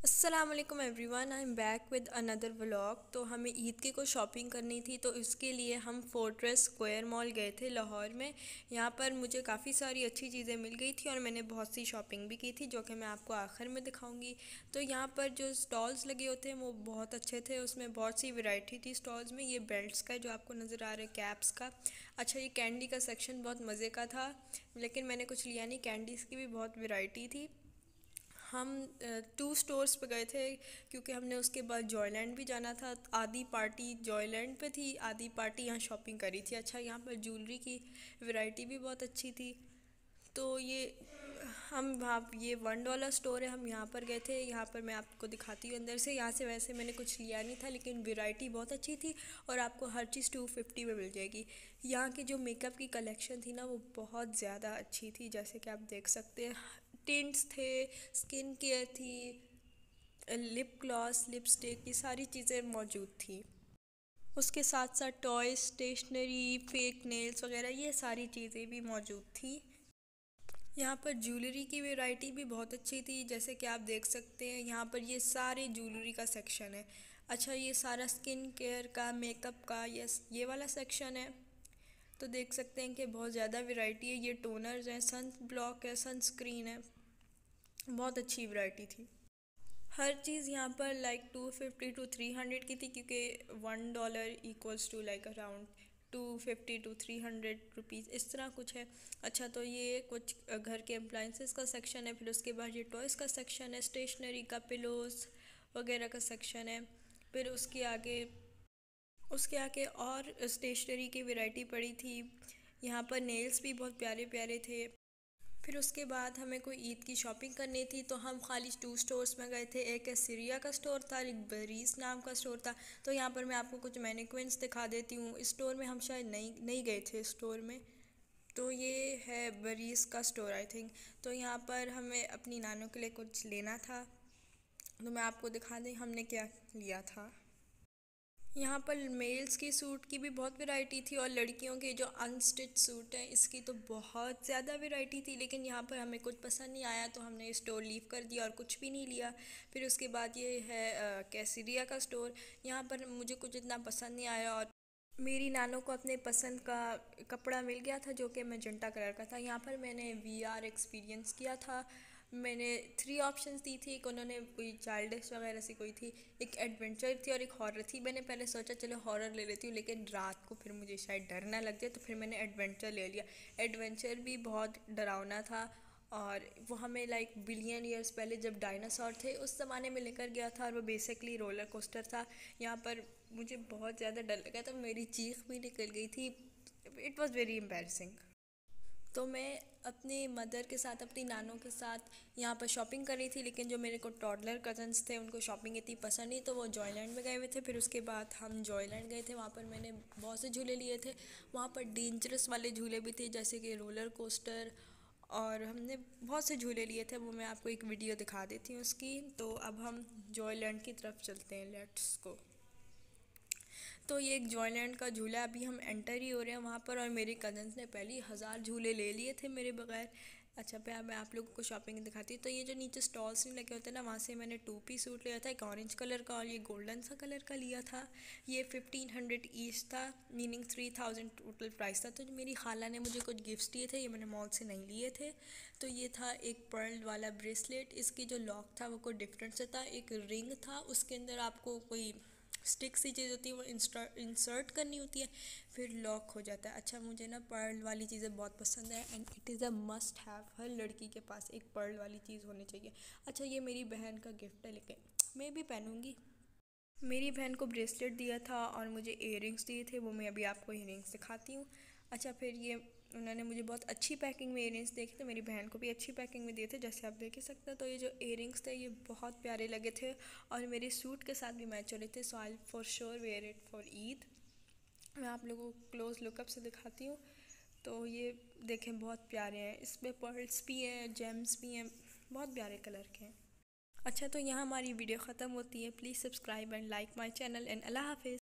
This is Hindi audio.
अस्सलाम वालेकुम everyone, I am back with another vlog. तो हमें ईद की कुछ शॉपिंग करनी थी, तो इसके लिए हम फोर्ट्रेस स्क्वायर मॉल गए थे लाहौर में। यहाँ पर मुझे काफ़ी सारी अच्छी चीज़ें मिल गई थी और मैंने बहुत सी शॉपिंग भी की थी, जो कि मैं आपको आखिर में दिखाऊंगी। तो यहाँ पर जो स्टॉल्स लगे होते हैं वो बहुत अच्छे थे, उसमें बहुत सी वैरायटी थी स्टॉल्स में। ये बेल्ट्स का जो आपको नज़र आ रहा है, कैप्स का। अच्छा, ये कैंडी का सेक्शन बहुत मज़े का था, लेकिन मैंने कुछ लिया नहीं। कैंडीज़ की भी बहुत वैरायटी थी। हम 2 स्टोर्स पे गए थे, क्योंकि हमने उसके बाद जॉयलैंड भी जाना था। आधी पार्टी जॉयलैंड पे थी, आधी पार्टी यहाँ शॉपिंग करी थी। अच्छा, यहाँ पर ज्वेलरी की वैरायटी भी बहुत अच्छी थी। तो ये हम वहाँ, ये $1 स्टोर है, हम यहाँ पर गए थे। यहाँ पर मैं आपको दिखाती हूँ अंदर से। यहाँ से वैसे मैंने कुछ लिया नहीं था, लेकिन वैरायटी बहुत अच्छी थी और आपको हर चीज़ 250 में मिल जाएगी। यहाँ की जो मेकअप की कलेक्शन थी ना, वो बहुत ज़्यादा अच्छी थी, जैसे कि आप देख सकते हैं। टिंट्स थे, स्किन केयर थी, लिप ग्लॉस, लिपस्टिक, ये सारी चीज़ें मौजूद थी। उसके साथ साथ टॉय, स्टेशनरी, फेक नेल्स वगैरह, ये सारी चीज़ें भी मौजूद थी। यहाँ पर ज्वेलरी की वैरायटी भी बहुत अच्छी थी, जैसे कि आप देख सकते हैं। यहाँ पर ये सारे ज्वेलरी का सेक्शन है। अच्छा, ये सारा स्किन केयर का, मेकअप का, ये वाला सेक्शन है। तो देख सकते हैं कि बहुत ज़्यादा वैरायटी है। ये टोनर्स हैं, सन ब्लॉक है, सनस्क्रीन है, बहुत अच्छी वैरायटी थी। हर चीज़ यहाँ पर लाइक 250 to 300 की थी, क्योंकि $1 equals to like around 250 to 300 rupees, इस तरह कुछ है। अच्छा, तो ये कुछ घर के अप्लाइंसेस का सेक्शन है। फिर उसके बाद ये टॉयज़ का सेक्शन है, स्टेशनरी का, पिलोज़ वगैरह का सेक्शन है। फिर उसके आगे और स्टेशनरी की वैरायटी पड़ी थी। यहाँ पर नेल्स भी बहुत प्यारे प्यारे थे। फिर उसके बाद हमें कोई ईद की शॉपिंग करनी थी, तो हम खाली 2 स्टोर्स में गए थे। एक सीरिया का स्टोर था, एक बरीस नाम का स्टोर था। तो यहाँ पर मैं आपको कुछ मैनिक्विन्स दिखा देती हूँ। इस स्टोर में हम शायद नहीं नहीं गए थे, स्टोर में। तो ये है बरीस का स्टोर, आई थिंक। तो यहाँ पर हमें अपनी नानों के लिए कुछ लेना था, तो मैं आपको दिखा दें हमने क्या लिया था। यहाँ पर मेल्स की सूट की भी बहुत वैरायटी थी, और लड़कियों के जो अनस्टिच सूट हैं इसकी तो बहुत ज़्यादा वैरायटी थी। लेकिन यहाँ पर हमें कुछ पसंद नहीं आया, तो हमने स्टोर लीव कर दिया और कुछ भी नहीं लिया। फिर उसके बाद ये है कैसरिया का स्टोर। यहाँ पर मुझे कुछ इतना पसंद नहीं आया, और मेरी नानों को अपने पसंद का कपड़ा मिल गया था, जो कि मैजेंटा कलर का था। यहाँ पर मैंने वीआर एक्सपीरियंस किया था। मैंने 3 ऑप्शंस दी थी। एक उन्होंने कोई चाइल्डिश वगैरह सी कोई थी, एक एडवेंचर थी और एक हॉरर थी। मैंने पहले सोचा चलो हॉरर ले लेती हूँ, लेकिन रात को फिर मुझे शायद डर ना लग जाए, तो फिर मैंने एडवेंचर ले लिया। एडवेंचर भी बहुत डरावना था, और वो हमें लाइक बिलियन ईयर्स पहले जब डायनासोर थे उस ज़माने में लेकर गया था, और वो बेसिकली रोलर कोस्टर था। यहाँ पर मुझे बहुत ज़्यादा डर लगा था, मेरी चीख भी निकल गई थी। It was very embarrassing. तो मैं अपनी मदर के साथ, अपनी नानों के साथ यहाँ पर शॉपिंग कर रही थी, लेकिन जो मेरे को टॉडलर कज़न्स थे उनको शॉपिंग इतनी पसंद नहीं, तो वो जॉयलैंड में गए हुए थे। फिर उसके बाद हम जॉयलैंड गए थे, वहाँ पर मैंने बहुत से झूले लिए थे। वहाँ पर डेंजरस वाले झूले भी थे, जैसे कि रोलर कोस्टर, और हमने बहुत से झूले लिए थे। वो मैं आपको एक वीडियो दिखा देती हूँ उसकी। तो अब हम जॉयलैंड की तरफ चलते हैं, लेट्स गो। तो ये एक जॉयलैंड का झूला है, अभी हम एंटर ही हो रहे हैं वहाँ पर, और मेरे कज़न्स ने पहले ही 1000 झूले ले लिए थे मेरे बगैर। अच्छा, पे मैं आप लोगों को शॉपिंग दिखाती हूँ। तो ये जो नीचे स्टॉल्स नहीं लगे होते ना, वहाँ से मैंने 2 पीस सूट लिया था, एक ऑरेंज कलर का और ये गोल्डन सा कलर का लिया था। ये 1500 ईच था, मीनिंग 3000 टोटल प्राइस था। तो मेरी खाला ने मुझे कुछ गिफ्ट्स दिए थे, ये मैंने मॉल से नहीं लिए थे। तो ये था एक पर्ल वाला ब्रेसलेट, इसकी जो लॉक था वो कोई डिफरेंट से था। एक रिंग था, उसके अंदर आपको कोई स्टिक सी चीज़ होती है, वो इंसर्ट करनी होती है, फिर लॉक हो जाता है। अच्छा, मुझे ना पर्ल वाली चीज़ें बहुत पसंद है, and it is a must have. हर लड़की के पास एक पर्ल वाली चीज़ होनी चाहिए। अच्छा, ये मेरी बहन का गिफ्ट है, लेकिन मैं भी पहनूंगी। मेरी बहन को ब्रेसलेट दिया था और मुझे इयरिंग्स दिए थे, वो मैं अभी आपको इयरिंग्स दिखाती हूँ। अच्छा, फिर ये उन्होंने मुझे बहुत अच्छी पैकिंग में इयरिंग्स देखे थे, मेरी बहन को भी अच्छी पैकिंग में दिए थे, जैसे आप देख ही सकते हैं। तो ये जो इयरिंग्स थे ये बहुत प्यारे लगे थे, और मेरे सूट के साथ भी मैच हो रहे थे। So I for sure wear it for Eid. मैं आप लोगों को क्लोज लुकअप से दिखाती हूँ। तो ये देखें, बहुत प्यारे हैं, इसमें पर्ल्स भी हैं, जेम्स भी हैं, बहुत प्यारे कलर के हैं। अच्छा, तो यहाँ हमारी वीडियो ख़त्म होती है। Please subscribe and like my channel, and अल्लाह हाफिज़।